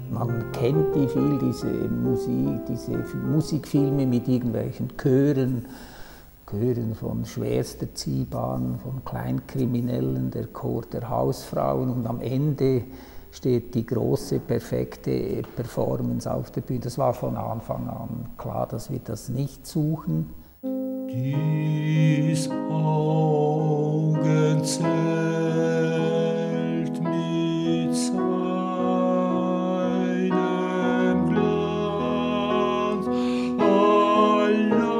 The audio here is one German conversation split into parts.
Man kennt diese Musikfilme mit irgendwelchen Chören von Schwersterziehbaren, von Kleinkriminellen, der Chor der Hausfrauen, und am Ende steht die große, perfekte Performance auf der Bühne. Das war von Anfang an klar, dass wir das nicht suchen. Dies Augenzelt mit seinem Glanz alleiner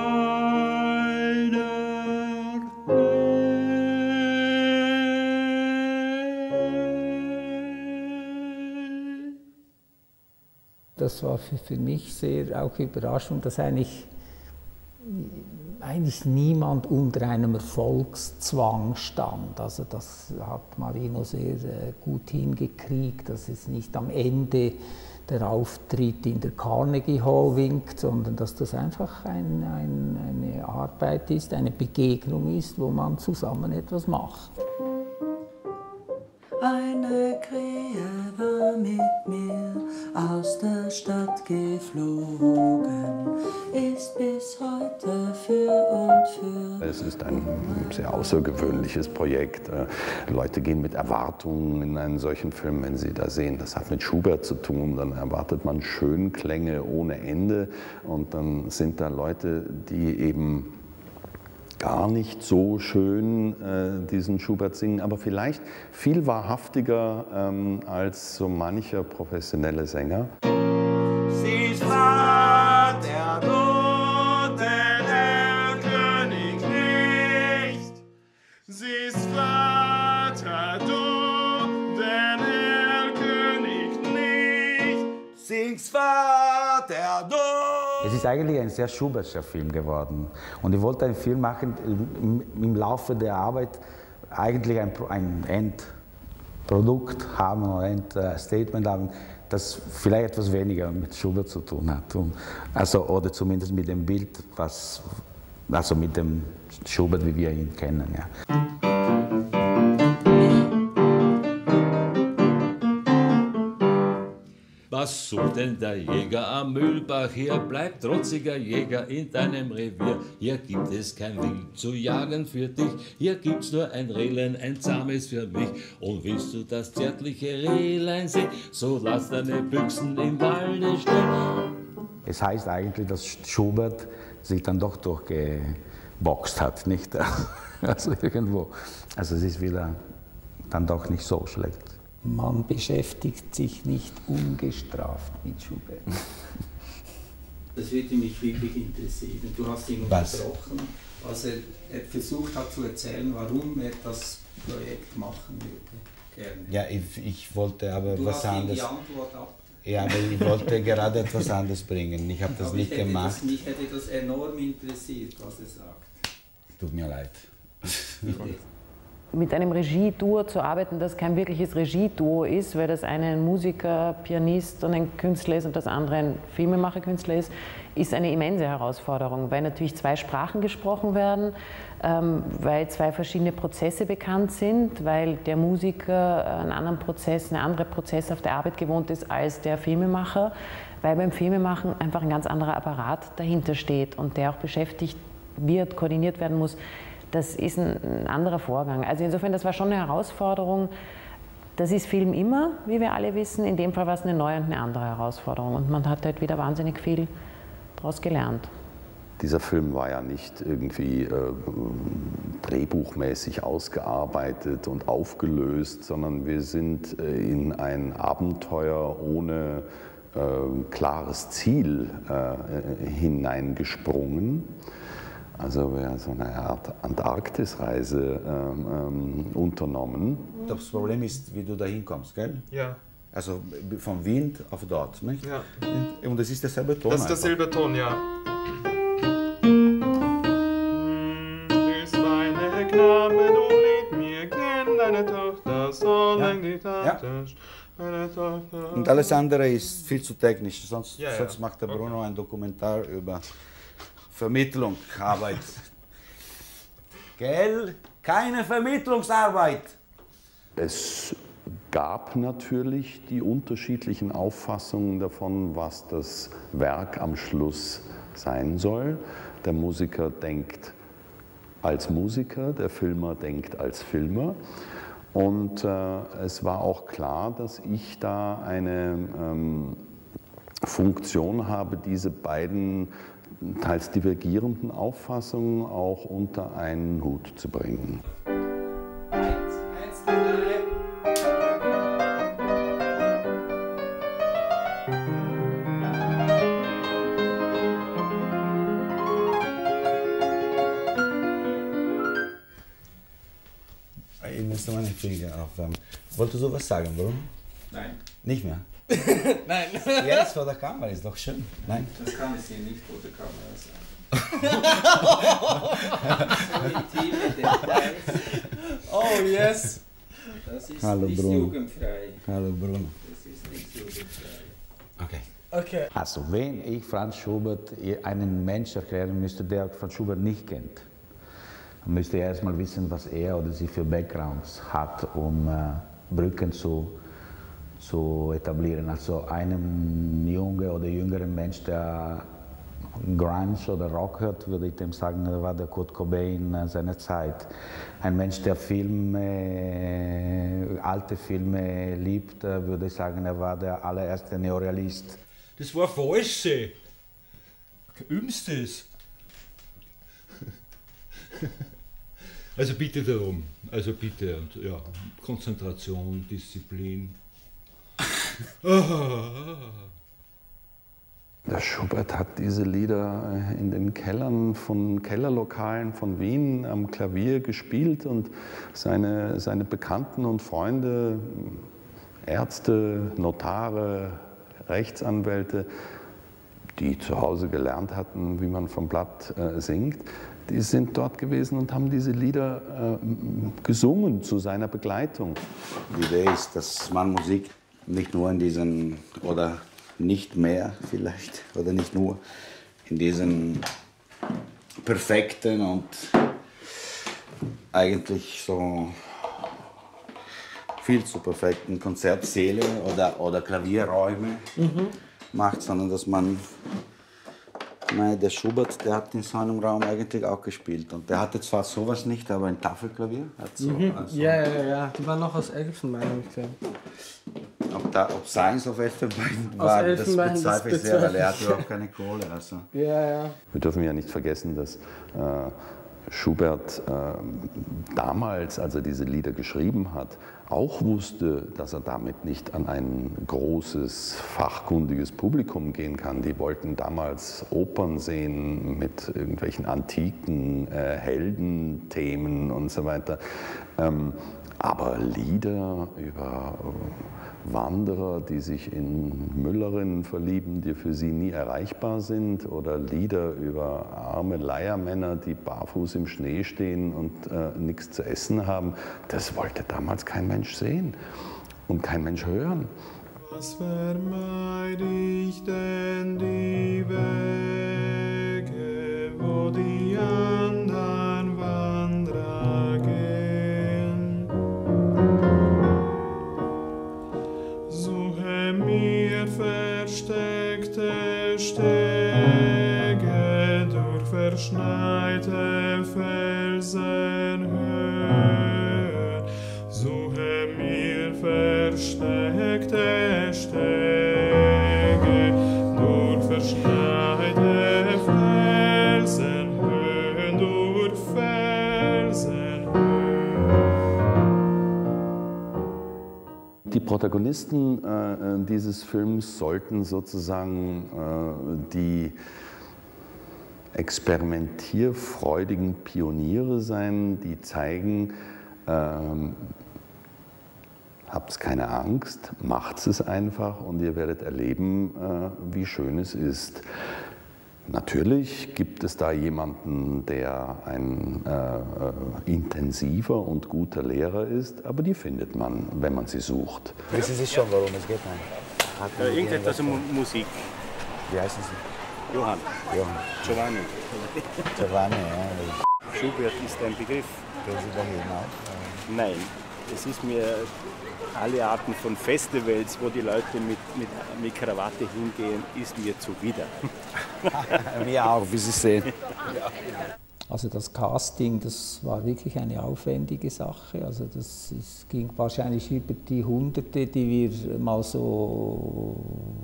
hell. Das war für mich sehr auch überraschend, dass eigentlich niemand unter einem Erfolgszwang stand. Also das hat Marino sehr gut hingekriegt, dass es nicht am Ende der Auftritt in der Carnegie Hall winkt, sondern dass das einfach eine Arbeit ist, eine Begegnung ist, wo man zusammen etwas macht. Eine Krähe war mit mir aus der Stadt geflogen, ist bis heute für und für. Es ist ein sehr außergewöhnliches Projekt. Leute gehen mit Erwartungen in einen solchen Film, wenn sie da sehen, das hat mit Schubert zu tun, dann erwartet man Schönklänge ohne Ende und dann sind da Leute, die eben gar nicht so schön diesen Schubert singen, aber vielleicht viel wahrhaftiger als so mancher professionelle Sänger. Sie ist wahr, der tote Erlkönig nicht. Sie ist wahr, der tote Erlkönig nicht. Sie ist wahr, der tote. Es ist eigentlich ein sehr Schubertscher Film geworden. Und ich wollte einen Film machen, im Laufe der Arbeit eigentlich ein Endprodukt haben, ein Endstatement haben, das vielleicht etwas weniger mit Schubert zu tun hat. Oder zumindest mit dem Bild, also mit dem Schubert, wie wir ihn kennen. Ja. Was sucht denn der Jäger am Mühlbach? Hier bleibt trotziger Jäger in deinem Revier. Hier gibt es kein Wild zu jagen für dich. Hier gibt's nur ein Rehlein, ein zahmes für mich. Und willst du das zärtliche Rehlein sehen, so lass deine Büchsen im Walde stehen. Es heißt eigentlich, dass Schubert sich dann doch durchgeboxt hat, nicht? Also irgendwo. Also es ist wieder dann doch nicht so schlecht. Man beschäftigt sich nicht ungestraft mit Schubert. Das würde mich wirklich interessieren. Du hast ihn unterbrochen, als er versucht hat zu erzählen, warum er das Projekt machen würde. Gerne. Ja, ich wollte aber was anderes. Die Antwort ab. Ja, aber ich wollte gerade etwas anderes bringen. Ich habe das nicht gemacht. Mich hätte das enorm interessiert, was er sagt. Tut mir leid. Mit einem Regieduo zu arbeiten, das kein wirkliches Regieduo ist, weil das eine ein Musiker, Pianist und ein Künstler ist und das andere ein Filmemacher-Künstler ist eine immense Herausforderung, weil natürlich zwei Sprachen gesprochen werden, weil zwei verschiedene Prozesse bekannt sind, weil der Musiker einen andere Prozess auf der Arbeit gewohnt ist als der Filmemacher, weil beim Filmemachen einfach ein ganz anderer Apparat dahinter steht und der auch beschäftigt wird, koordiniert werden muss. Das ist ein anderer Vorgang. Also insofern, das war schon eine Herausforderung. Das ist Film immer, wie wir alle wissen. In dem Fall war es eine neue und eine andere Herausforderung. Und man hat halt wieder wahnsinnig viel daraus gelernt. Dieser Film war ja nicht irgendwie drehbuchmäßig ausgearbeitet und aufgelöst, sondern wir sind in ein Abenteuer ohne klares Ziel hineingesprungen. Also wir haben so eine Art Antarktisreise unternommen. Das Problem ist, wie du da hinkommst, gell? Ja. Also von Wien auf dort, nicht? Ja. Und das ist derselbe Ton. Das ist derselbe Ton, ja. Ist meine Knabe, du lieb mir gern, deine Tochter soll lang die Tochter. Und alles andere ist viel zu technisch, sonst Ja. macht der Bruno ein Dokumentar über Vermittlung, Arbeit. Gell? Keine Vermittlungsarbeit. Es gab natürlich die unterschiedlichen Auffassungen davon, was das Werk am Schluss sein soll. Der Musiker denkt als Musiker, der Filmer denkt als Filmer. Und es war auch klar, dass ich da eine Funktion habe, diese beiden teils divergierenden Auffassungen auch unter einen Hut zu bringen. Ich müsste meine Finger aufwärmen. Wolltest du was sagen, warum? Nein. Nicht mehr? Nein. Jetzt vor der Kamera ist doch schön. Nein? Das kann ich hier nicht vor der Kamera sagen. So intime Details. Oh, yes. Das ist Hallo, nicht Bruno. jugendfrei. Hallo Bruno. Das ist nicht jugendfrei. Okay. Okay. Also wenn ich Franz Schubert einen Mensch erklären müsste, der Franz Schubert nicht kennt, dann müsste er erstmal wissen, was er oder sie für Backgrounds hat, um Brücken zu etablieren. Also einem jungen oder jüngeren Mensch, der Grunge oder Rock hört, würde ich dem sagen, war der Kurt Cobain seiner Zeit. Ein Mensch, der alte Filme liebt, würde ich sagen, er war der allererste Neorealist. Das war falsch. Übst es. Also bitte darum. Also bitte. Und ja, Konzentration, Disziplin. Der Schubert hat diese Lieder in den Kellern von Kellerlokalen von Wien am Klavier gespielt und seine Bekannten und Freunde, Ärzte, Notare, Rechtsanwälte, die zu Hause gelernt hatten, wie man vom Blatt singt, die sind dort gewesen und haben diese Lieder gesungen zu seiner Begleitung. Die Idee ist, dass man Musik nicht nur in diesen, oder nicht mehr vielleicht, oder nicht nur in diesen perfekten und eigentlich so viel zu perfekten Konzertsäle oder Klavierräume macht, sondern dass man, der Schubert, der hat in so einem Raum eigentlich auch gespielt und der hatte zwar sowas nicht, aber ein Tafelklavier hat so. Also Ja, die waren noch aus Elfenbein, habe ich gehört. Ob seins auf Elfenbein war, das bezweifle ich sehr, weil er hat überhaupt keine Kohle. Also. Ja. Wir dürfen ja nicht vergessen, dass Schubert damals, als er diese Lieder geschrieben hat, auch wusste, dass er damit nicht an ein großes, fachkundiges Publikum gehen kann. Die wollten damals Opern sehen mit irgendwelchen antiken Heldenthemen und so weiter. Aber Lieder über Wanderer, die sich in Müllerinnen verlieben, die für sie nie erreichbar sind, oder Lieder über arme Leiermänner, die barfuß im Schnee stehen und nichts zu essen haben, das wollte damals kein Mensch sehen und kein Mensch hören. Was vermeid ich denn die Wege, wo die anderen Wanderer gehen? Suche mir versteckte Stege durch verschneite Felsenhöhen. Suche mir versteckte Stege durch verschneite Felsenhöhen, durch Felsenhöhen. Die Protagonisten dieses Films sollten sozusagen die experimentierfreudigen Pioniere sein, die zeigen, habt keine Angst, macht es einfach und ihr werdet erleben, wie schön es ist. Natürlich gibt es da jemanden, der ein intensiver und guter Lehrer ist, aber die findet man, wenn man sie sucht. Wissen Sie schon, worum es geht? Irgendetwas Musik. Wie heißen Sie? Johann. Giovanni. Giovanni, ja. Schubert ist ein Begriff. Gehen Sie dahin auch? Nein, es ist mir alle Arten von Festivals, wo die Leute mit Krawatte hingehen, ist mir zuwider. Mir auch, wie Sie sehen. Also das Casting, das war wirklich eine aufwendige Sache. Also ging wahrscheinlich über die Hunderte, die wir mal so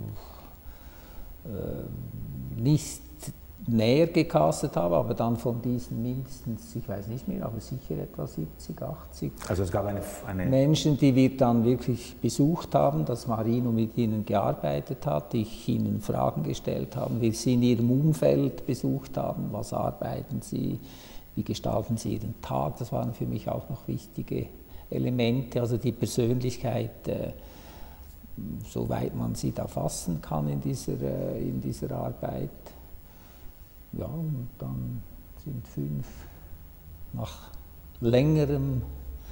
nicht näher gecastet haben, aber dann von diesen mindestens, ich weiß nicht mehr, aber sicher etwa 70, 80 also es gab eine Menschen, die wir dann wirklich besucht haben, dass Marino mit ihnen gearbeitet hat, ich ihnen Fragen gestellt habe, wir sie in ihrem Umfeld besucht haben, was arbeiten sie, wie gestalten sie ihren Tag, das waren für mich auch noch wichtige Elemente, also die Persönlichkeit, soweit man sie da fassen kann in dieser Arbeit. Ja, und dann sind 5 nach längerem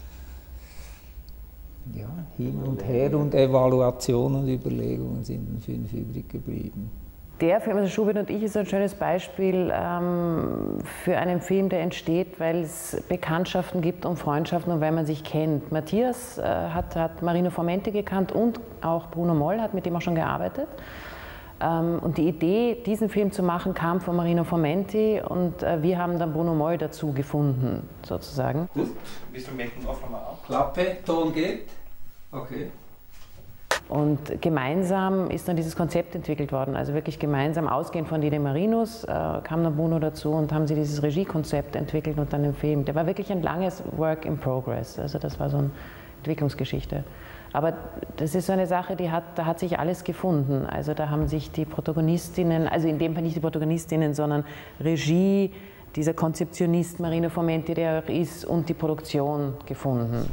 Hin und Her und Evaluation und Überlegungen sind 5 übrig geblieben. Der Film, also Schubert und ich, ist ein schönes Beispiel für einen Film, der entsteht, weil es Bekanntschaften gibt und Freundschaften und weil man sich kennt. Matthias hat Marino Formenti gekannt und auch Bruno Moll hat mit dem auch schon gearbeitet. Und die Idee, diesen Film zu machen, kam von Marino Formenti und wir haben dann Bruno Moll dazu gefunden, sozusagen. Gut, willst du Making of nochmal auf? Klappe, Ton geht. Okay. Und gemeinsam ist dann dieses Konzept entwickelt worden, also wirklich gemeinsam ausgehend von den Marinos kam dann Bruno dazu und haben sie dieses Regiekonzept entwickelt und dann den Film. Der war wirklich ein langes Work in Progress, also das war so eine Entwicklungsgeschichte. Aber das ist so eine Sache, da hat sich alles gefunden. Also da haben sich die Protagonistinnen, also in dem Fall nicht die Protagonistinnen, sondern Regie, dieser Konzeptionist Marino Formenti, der ist, und die Produktion gefunden.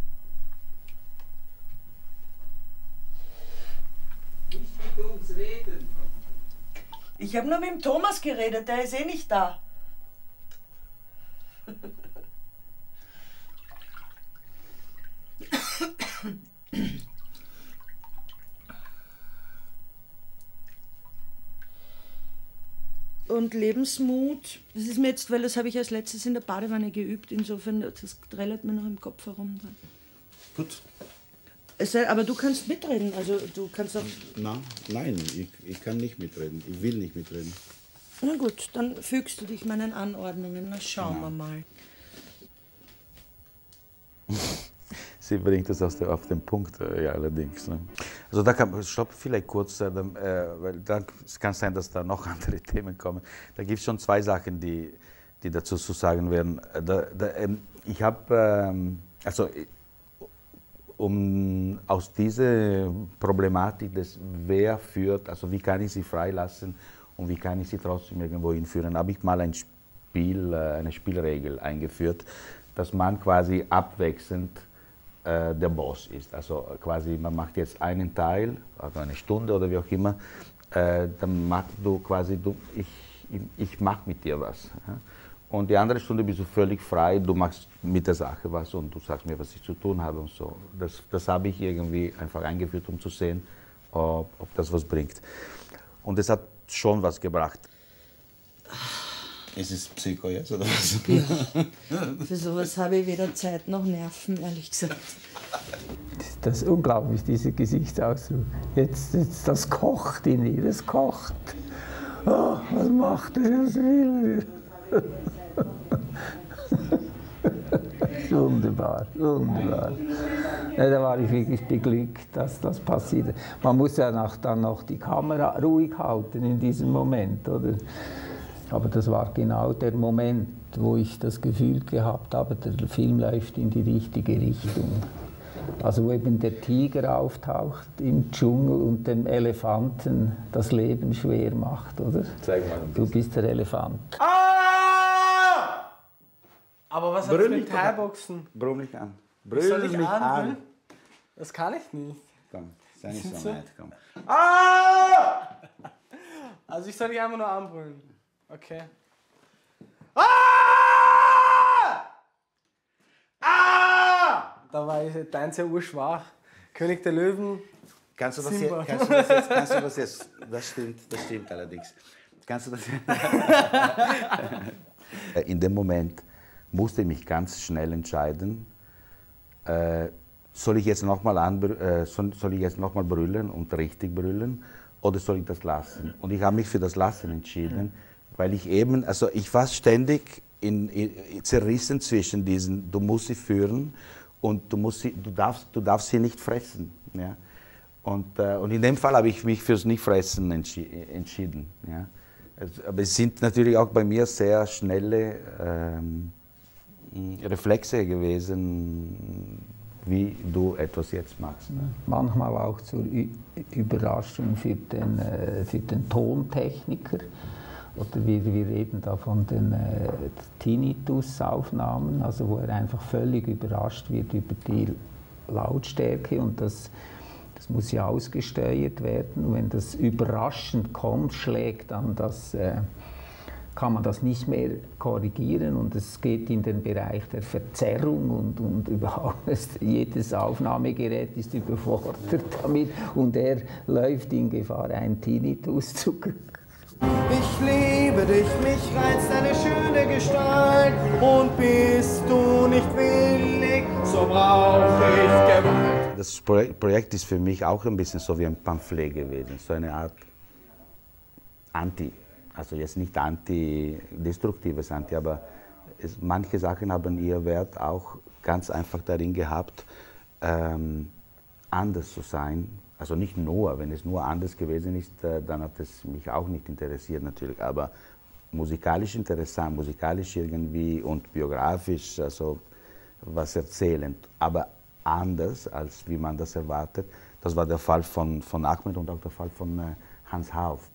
Nicht mit uns reden. Ich habe nur mit dem Thomas geredet, der ist eh nicht da. Und Lebensmut, das ist mir jetzt, weil das habe ich als letztes in der Badewanne geübt, insofern, das trällert mir noch im Kopf herum. Gut. Aber du kannst mitreden, also du kannst auch... Nein, ich kann nicht mitreden, ich will nicht mitreden. Na gut, dann fügst du dich meinen Anordnungen, na schauen wir mal. Sie bringt es auf den Punkt, ja, allerdings. Ne? Also da kann, stopp, vielleicht kurz, weil da kann sein, dass da noch andere Themen kommen. Da gibt es schon 2 Sachen, die dazu zu sagen werden. Ich habe, aus dieser Problematik des wer führt, also wie kann ich sie freilassen und wie kann ich sie trotzdem irgendwo hinführen, habe ich mal eine Spielregel eingeführt, dass man quasi abwechselnd der Boss ist. Also quasi, man macht jetzt einen Teil, also eine Stunde oder wie auch immer, dann machst du quasi, ich mache mit dir was. Ja? Und die andere Stunde bist du völlig frei, du machst mit der Sache was und du sagst mir, was ich zu tun habe und so. Das habe ich irgendwie einfach eingeführt, um zu sehen, ob das was bringt. Und es hat schon was gebracht. Ist es Psycho jetzt, oder was? Ja, für sowas habe ich weder Zeit noch Nerven, ehrlich gesagt. Das ist unglaublich, dieser Gesichtsausdruck. Jetzt das kocht in ihr, es kocht. Oh, was macht er, was will er? Wunderbar, wunderbar. Ja, da war ich wirklich beglückt, dass das passiert. Man muss ja dann noch die Kamera ruhig halten in diesem Moment, oder? Aber das war genau der Moment, wo ich das Gefühl gehabt habe, der Film läuft in die richtige Richtung. Also wo eben der Tiger auftaucht im Dschungel und dem Elefanten das Leben schwer macht, oder? Zeig mal. Du bist der Elefant. Ah! Aber was hat mit Thai-Boxen? Brüll mich an. Soll ich an? Das kann ich nicht. Komm, sei nicht so weit, komm. Ah! Also ich soll dich einfach nur anbrüllen. Okay. Ah! Ah! Da war dein sehr urschwach. König der Löwen. Kannst du das jetzt? Das stimmt allerdings. Kannst du das In dem Moment musste ich mich ganz schnell entscheiden, soll ich jetzt nochmal brüllen und richtig brüllen oder soll ich das lassen? Und ich habe mich für das Lassen entschieden, weil ich eben, also ich war ständig zerrissen zwischen diesen, du musst sie führen und du darfst sie nicht fressen. Ja? Und in dem Fall habe ich mich fürs Nicht-Fressen entschieden. Ja? Aber es sind natürlich auch bei mir sehr schnelle Reflexe gewesen, wie du etwas jetzt machst. Ne? Manchmal auch zur Überraschung für den Tontechniker. Oder wir reden da von den Tinnitus-Aufnahmen, also wo er einfach völlig überrascht wird über die Lautstärke und das muss ja ausgesteuert werden. Und wenn das überraschend kommt, schlägt dann kann man das nicht mehr korrigieren und es geht in den Bereich der Verzerrung und überhaupt jedes Aufnahmegerät ist überfordert damit und er läuft in Gefahr, einen Tinnitus zu kriegen. Ich liebe dich, mich reizt deine schöne Gestalt und bist du nicht willig, so brauche ich Gewalt. Das Projekt ist für mich auch ein bisschen so wie ein Pamphlet gewesen, so eine Art also jetzt nicht antidestruktives Anti, aber manche Sachen haben ihr Wert auch ganz einfach darin gehabt, anders zu sein. Also nicht nur, wenn es nur anders gewesen ist, dann hat es mich auch nicht interessiert natürlich, aber musikalisch interessant, musikalisch irgendwie und biografisch, also was erzählend, aber anders, als wie man das erwartet. Das war der Fall von Ahmed und auch der Fall von Hans Hauff.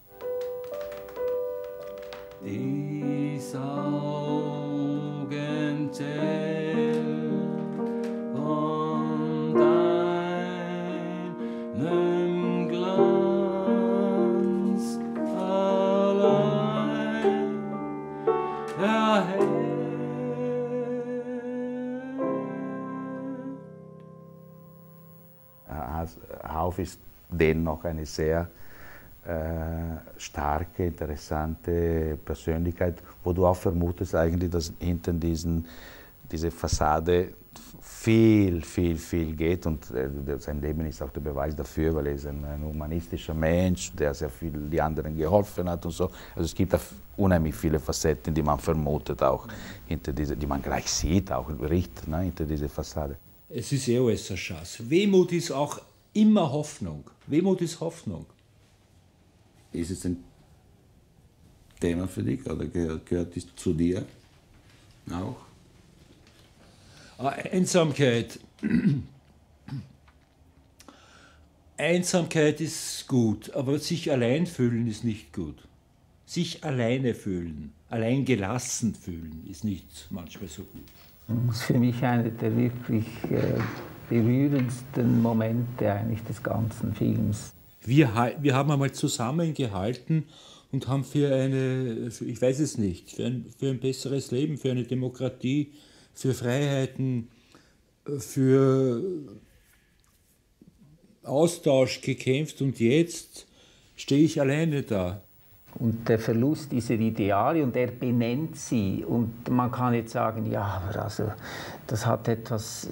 Die Augen zählen und deinem Glanz allein erhellt. Hauff ist dennoch eine sehr starke, interessante Persönlichkeit, wo du auch vermutest eigentlich, dass hinter diese Fassade viel geht und sein Leben ist auch der Beweis dafür, weil er ist ein humanistischer Mensch, der sehr viel die anderen geholfen hat und so. Also es gibt unheimlich viele Facetten, die man vermutet auch hinter die man gleich sieht, auch riecht, ne, hinter dieser Fassade. Es ist alles ein Schatz. Wehmut ist auch immer Hoffnung. Wehmut ist Hoffnung. Ist es ein Thema für dich oder gehört es zu dir auch? Einsamkeit. Einsamkeit ist gut, aber sich allein fühlen ist nicht gut. Sich alleine fühlen, allein gelassen fühlen ist nicht manchmal so gut. Das ist für mich einer der wirklich berührendsten Momente eigentlich des ganzen Films. Wir haben einmal zusammengehalten und haben ich weiß es nicht, für ein besseres Leben, für eine Demokratie, für Freiheiten, für Austausch gekämpft und jetzt stehe ich alleine da. Und der Verlust dieser Ideale, und er benennt sie. Und man kann jetzt sagen, ja, aber also, das hat etwas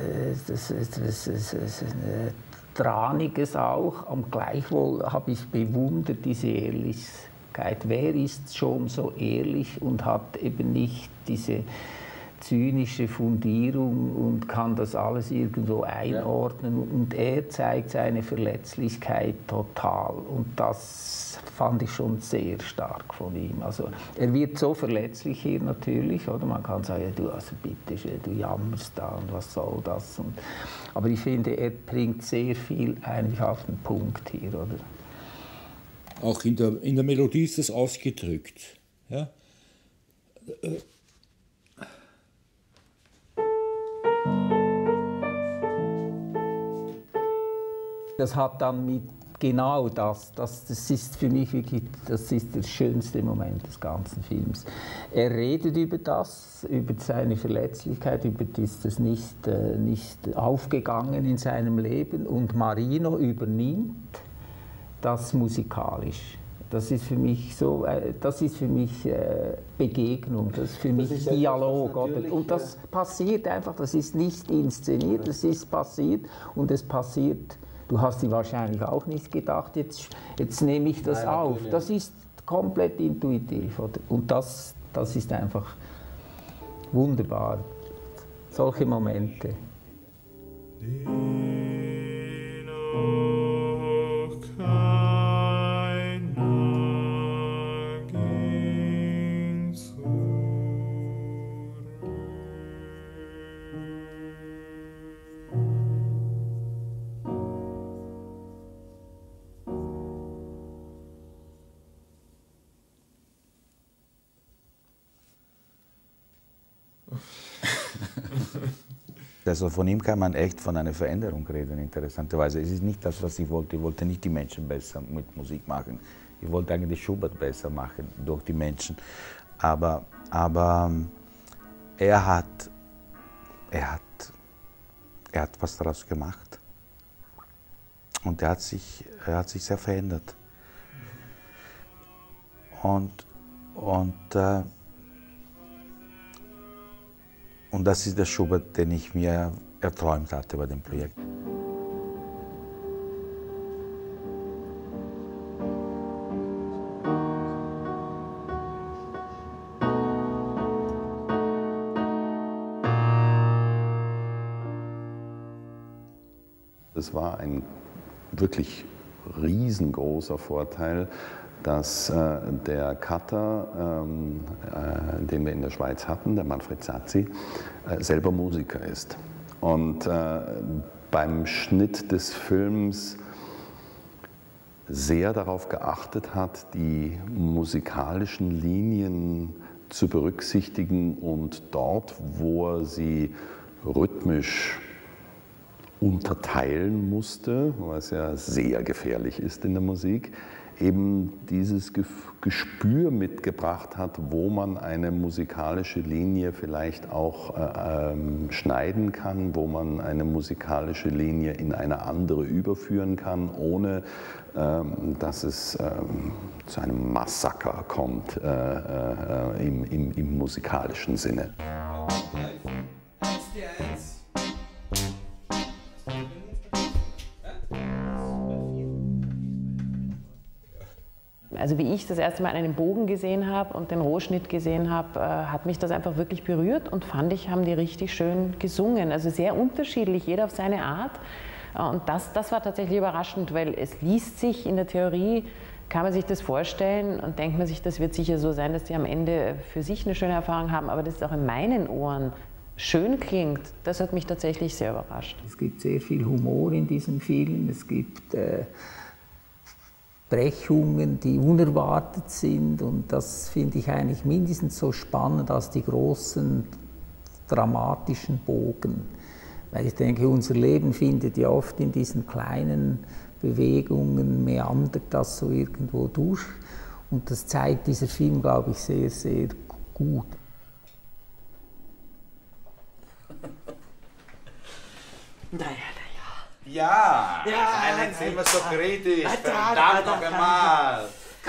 Traniges auch. Und gleichwohl habe ich bewundert diese Ehrlichkeit. Wer ist schon so ehrlich und hat eben nicht diese zynische Fundierung und kann das alles irgendwo einordnen. Und er zeigt seine Verletzlichkeit total. Und das fand ich schon sehr stark von ihm. Also, er wird so verletzlich hier natürlich, oder? Man kann sagen, du, also bitte, du jammerst da und was soll das? Aber ich finde, er bringt sehr viel eigentlich auf den Punkt hier, oder? Auch in der Melodie ist das ausgedrückt. Ja? Das hat dann mit genau das ist für mich wirklich, das ist der schönste Moment des ganzen Films. Er redet über das, über seine Verletzlichkeit, über das nicht aufgegangen in seinem Leben und Marino übernimmt das musikalisch. Das ist für mich so, das ist für mich Begegnung, das ist für mich Dialog. Und das passiert einfach, das ist nicht inszeniert, das ist passiert und es passiert. Du hast dir wahrscheinlich auch nicht gedacht, jetzt nehme ich das auf. Das ist komplett intuitiv. Oder? Und das ist einfach wunderbar. Solche Momente. Also von ihm kann man echt von einer Veränderung reden, interessanterweise. Es ist nicht das, was ich wollte. Ich wollte nicht die Menschen besser mit Musik machen. Ich wollte eigentlich Schubert besser machen durch die Menschen. Aber er hat was daraus gemacht. Und er hat sich sehr verändert. Und das ist der Schubert, den ich mir erträumt hatte bei dem Projekt. Es war ein wirklich riesengroßer Vorteil, dass der Cutter, den wir in der Schweiz hatten, der Manfred Sazzi, selber Musiker ist. Und beim Schnitt des Films sehr darauf geachtet hat, die musikalischen Linien zu berücksichtigen und dort, wo er sie rhythmisch unterteilen musste, was ja sehr gefährlich ist in der Musik, eben dieses Gespür mitgebracht hat, wo man eine musikalische Linie vielleicht auch schneiden kann, wo man eine musikalische Linie in eine andere überführen kann, ohne dass es zu einem Massaker kommt im musikalischen Sinne. Also wie ich das erste Mal einen Bogen gesehen habe und den Rohschnitt gesehen habe, hat mich das einfach wirklich berührt und fand ich, haben die richtig schön gesungen. Also sehr unterschiedlich, jeder auf seine Art. Und das war tatsächlich überraschend, weil es liest sich in der Theorie, kann man sich das vorstellen und denkt man sich, das wird sicher so sein, dass die am Ende für sich eine schöne Erfahrung haben, aber dass es auch in meinen Ohren schön klingt, das hat mich tatsächlich sehr überrascht. Es gibt sehr viel Humor in diesem Film, es gibt Brechungen, die unerwartet sind und das finde ich eigentlich mindestens so spannend als die großen dramatischen Bogen. Weil ich denke, unser Leben findet ja oft in diesen kleinen Bewegungen, meandert das so irgendwo durch und das zeigt dieser Film, glaube ich, sehr, sehr gut. Ja, sei nicht immer so kritisch. Verdammt noch einmal.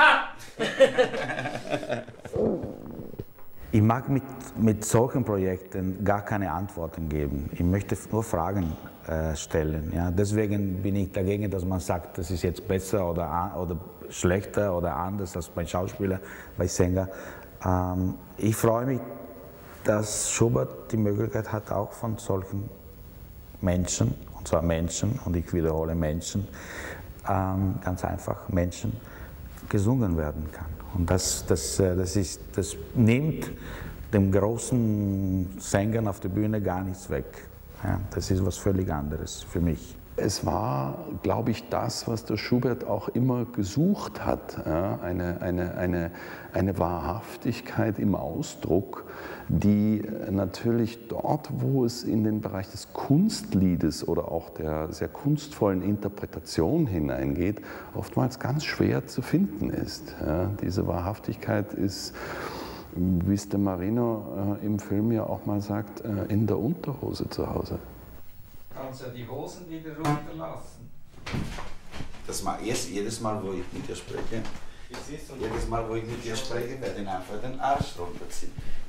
Ich mag mit solchen Projekten gar keine Antworten geben. Ich möchte nur Fragen stellen. Ja? Deswegen bin ich dagegen, dass man sagt, das ist jetzt besser oder schlechter oder anders als bei Schauspieler, bei Sänger. Ich freue mich, dass Schubert die Möglichkeit hat, auch von solchen Menschen, und zwar Menschen, und ich wiederhole Menschen, ganz einfach Menschen, gesungen werden kann. Und das nimmt dem großen Sängern auf der Bühne gar nichts weg. Ja, das ist was völlig anderes für mich. Es war, glaube ich, das, was der Schubert auch immer gesucht hat, ja, eine Wahrhaftigkeit im Ausdruck, die natürlich dort, wo es in den Bereich des Kunstliedes oder auch der sehr kunstvollen Interpretation hineingeht, oftmals ganz schwer zu finden ist. Ja, diese Wahrhaftigkeit ist, wie es der Marino im Film ja auch mal sagt, in der Unterhose zu Hause. Kannst ja die Hosen wieder runterlassen. Das mal erst jedes Mal, wo ich mit dir spreche, Jedes Mal, wo ich mit dir spreche, werde ich einfach den Arsch runterziehen.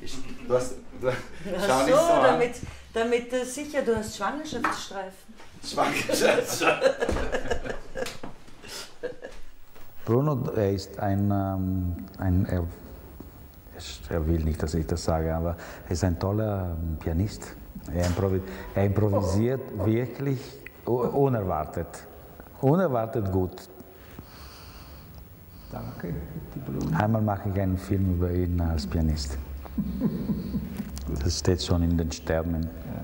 Ach so, damit sicher, du hast Schwangerschaftsstreifen. Schwangerschaftsstreifen. Bruno, er ist er will nicht, dass ich das sage, aber er ist ein toller Pianist. Er improvisiert wirklich unerwartet. Unerwartet gut. Danke, die Blumen. Einmal mache ich einen Film über ihn als Pianist. Das steht schon in den Sternen. Ja.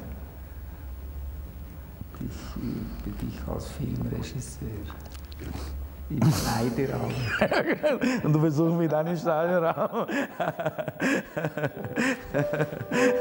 Ich übe dich als Filmregisseur. Im Schneideraum. Und du besuchst mich dann im Schneideraum.